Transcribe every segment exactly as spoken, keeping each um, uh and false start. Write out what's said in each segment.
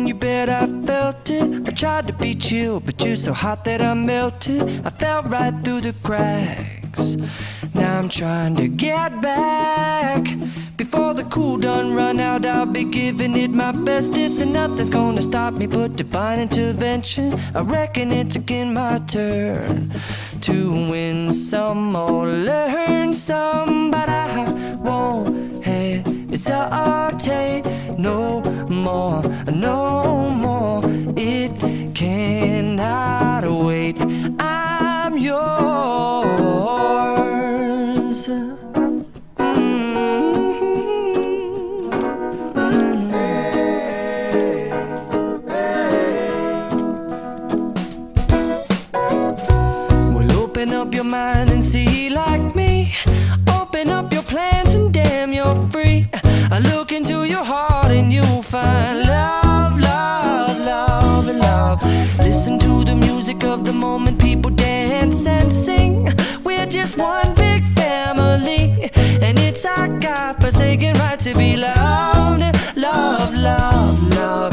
you bet I felt it. I tried to be chill, but you're so hot that I melted. I fell right through the cracks. Now I'm trying to get back. Before the cool done run out, I'll be giving it my bestest, and nothing's gonna stop me but divine intervention. I reckon it's again my turn to win some or learn some, but I won't hesitate no more, no more. It cannot wait. I'm yours. Open up your mind and see like me. Open up your plans and damn, you're free. I look into your heart and you'll find love, love, love, and love. Listen to the music of the moment, people dance and sing. We're just one big family, and it's our God-forsaken right to be loved, love, love, love,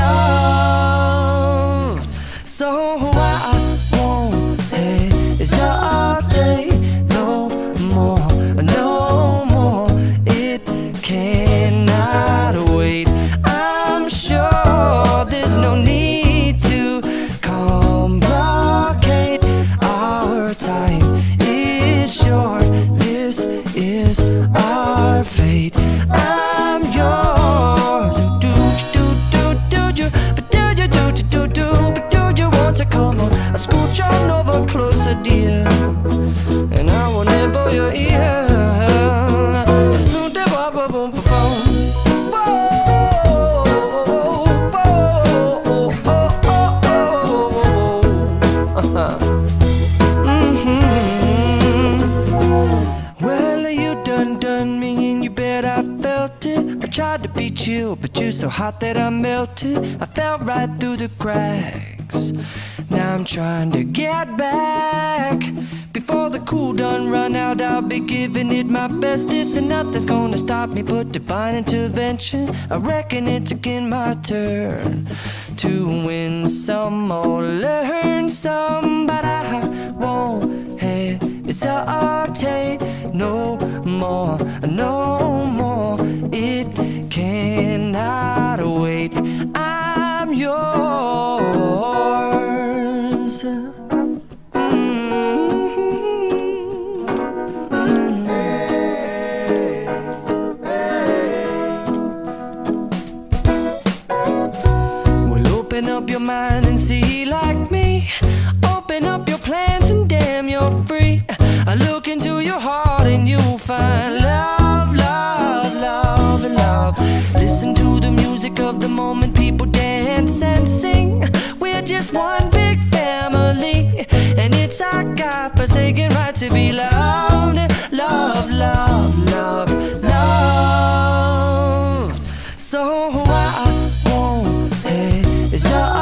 loved. So I won't hesitate no more, no more. It cannot wait. I'm sure there's no need to complicate. Our time is short. This is our fate. I'm yours. Do do do do do, but do you do do do do, but do you want to come on? I scooch on over closer, dear, and I will nibble your ear. Soon to bop bop boom boom boom. Well, you done done me, and you bet I felt it. I tried to be chill, but you're so hot that I melted. I fell right through the cracks. Now I'm trying to get back. Before the cool done run out, I'll be giving it my bestest, and nothing's gonna stop me but divine intervention. I reckon it's again my turn to win some or learn some, but I won't hesitate no more, no more. It cannot wait. I'm yours. Open up your mind and see like me. Open up your plans and damn, you're free. I look into your heart and you'll find love, love, love, and love. Listen to the music of the moment, people dance and sing. We're just one big family, and it's our God-forsaken right to be loved, love, love, love, loved. So I won't hesitate.